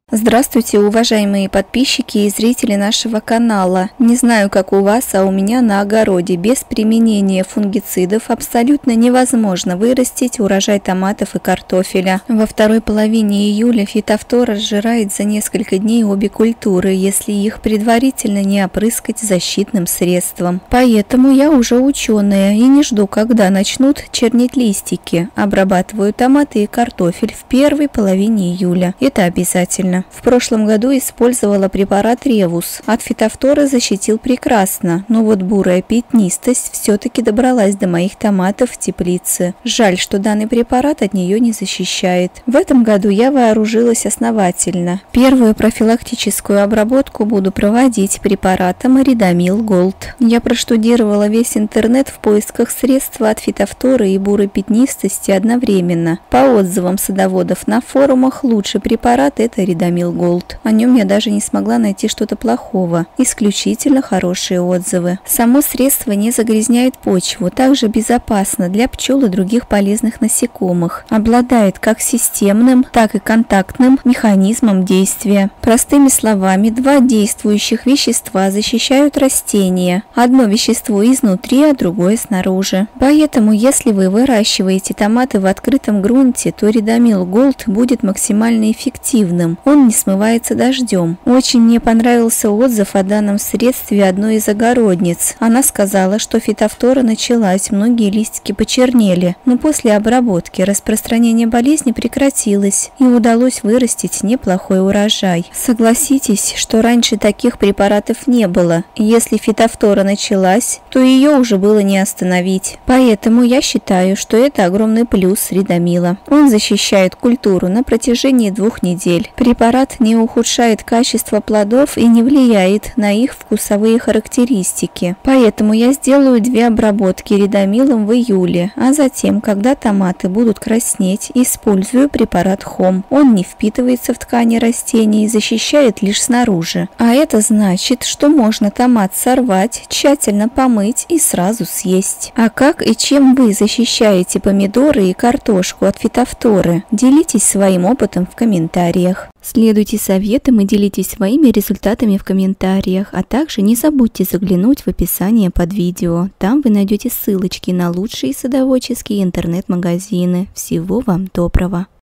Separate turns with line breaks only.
Здравствуйте, уважаемые подписчики и зрители нашего канала. Не знаю, как у вас, а у меня на огороде без применения фунгицидов абсолютно невозможно вырастить урожай томатов и картофеля. Во второй половине июля фитофтора сжирает за несколько дней обе культуры, если их предварительно не опрыскать защитным средством. Поэтому я уже ученая и не жду, когда начнут чернеть листики. Обрабатываю томаты и картофель в первой половине июля. Это обязательно. В прошлом году использовала препарат Ревус. От фитофторы защитил прекрасно, но вот бурая пятнистость все-таки добралась до моих томатов в теплице. Жаль, что данный препарат от нее не защищает. В этом году я вооружилась основательно. Первую профилактическую обработку буду проводить препаратом Ридомил Голд. Я проштудировала весь интернет в поисках средства от фитофторы и бурой пятнистости одновременно. По отзывам садоводов на форумах лучший препарат это Ридомил Голд. О нем я даже не смогла найти что-то плохого. Исключительно хорошие отзывы. Само средство не загрязняет почву, также безопасно для пчел и других полезных насекомых. Обладает как системным, так и контактным механизмом действия. Простыми словами, два действующих вещества защищают растения. Одно вещество изнутри, а другое снаружи. Поэтому, если вы выращиваете томаты в открытом грунте, то Ридомил Голд будет максимально эффективным. Он не смывается дождем. Очень мне понравился отзыв о данном средстве одной из огородниц. Она сказала, что фитофтора началась, многие листики почернели, но после обработки распространение болезни прекратилось и удалось вырастить неплохой урожай. Согласитесь, что раньше таких препаратов не было. Если фитофтора началась, то ее уже было не остановить. Поэтому я считаю, что это огромный плюс Ридомила. Он защищает культуру на протяжении 2 недель. Препарат не ухудшает качество плодов и не влияет на их вкусовые характеристики. Поэтому я сделаю 2 обработки Ридомилом в июле, а затем, когда томаты будут краснеть, использую препарат Хом. Он не впитывается в ткани растений и защищает лишь снаружи. А это значит, что можно томат сорвать, тщательно помыть и сразу съесть. А как и чем вы защищаете помидоры и картошку от фитофторы? Делитесь своим опытом в комментариях. Следуйте советам и делитесь своими результатами в комментариях, а также не забудьте заглянуть в описание под видео. Там вы найдете ссылочки на лучшие садоводческие интернет-магазины. Всего вам доброго!